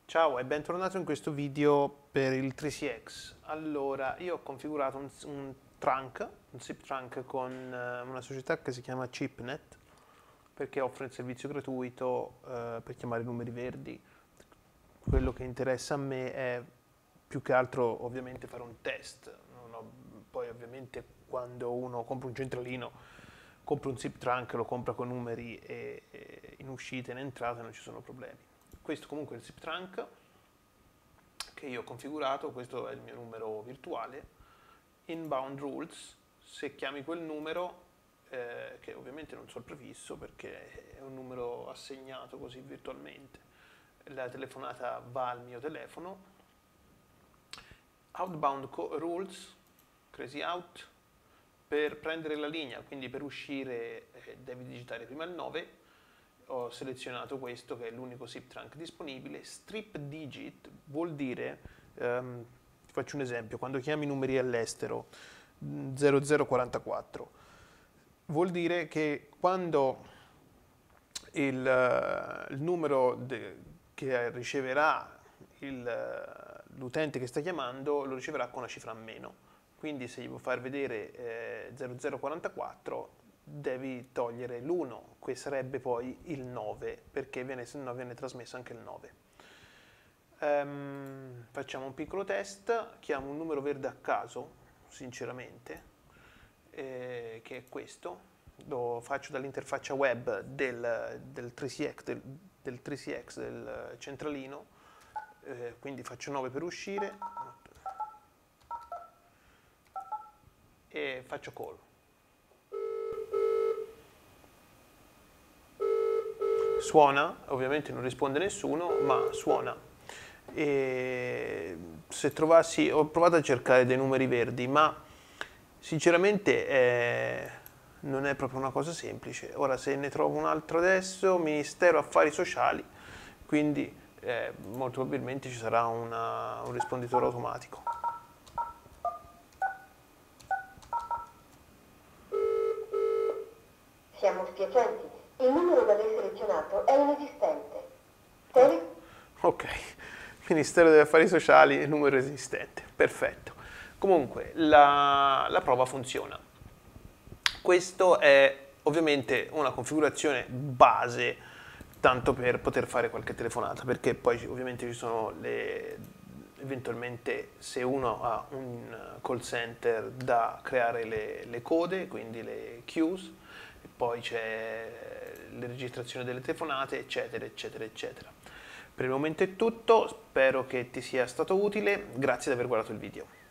Ciao e bentornato in questo video per il 3CX. Allora, io ho configurato un trunk, un SIP trunk con una società che si chiama ChipNet perché offre il servizio gratuito per chiamare numeri verdi. Quello che interessa a me è più che altro ovviamente fare un test. Poi ovviamente quando uno compra un centralino, compra un SIP trunk, lo compra con numeri e in uscita e in entrata non ci sono problemi. Questo comunque è il SIP trunk che io ho configurato, questo è il mio numero virtuale. Inbound rules, se chiami quel numero, che ovviamente non so il prefisso perché è un numero assegnato così virtualmente, la telefonata va al mio telefono. Outbound rules, crazy out, per prendere la linea, quindi per uscire devi digitare prima il 9. Ho selezionato questo che è l'unico SIP trunk disponibile. Strip digit vuol dire, ti faccio un esempio, quando chiami numeri all'estero 0044, vuol dire che quando il numero che riceverà l'utente che sta chiamando lo riceverà con una cifra a meno. Quindi se gli vuoi far vedere 0044 devi togliere l'1, che sarebbe poi il 9, perché se no viene trasmesso anche il 9. Facciamo un piccolo test, chiamo un numero verde a caso, sinceramente, che è questo. Lo faccio dall'interfaccia web del 3CX, del 3CX del centralino, quindi faccio 9 per uscire e faccio call. Suona, ovviamente non risponde nessuno, ma suona. E se trovassi, ho provato a cercare dei numeri verdi, ma sinceramente non è proprio una cosa semplice. Ora se ne trovo un altro adesso, Ministero Affari Sociali, quindi molto probabilmente ci sarà un risponditore automatico. Siamo spiacenti, il numero da lei selezionato è inesistente. Ok, Ministero degli Affari Sociali, numero esistente, perfetto. Comunque, la prova funziona. Questo è ovviamente una configurazione base, tanto per poter fare qualche telefonata, perché poi ovviamente ci sono eventualmente se uno ha un call center da creare le code, quindi le queues, poi c'è la registrazione delle telefonate, eccetera, eccetera, eccetera. Per il momento è tutto, spero che ti sia stato utile, grazie di aver guardato il video.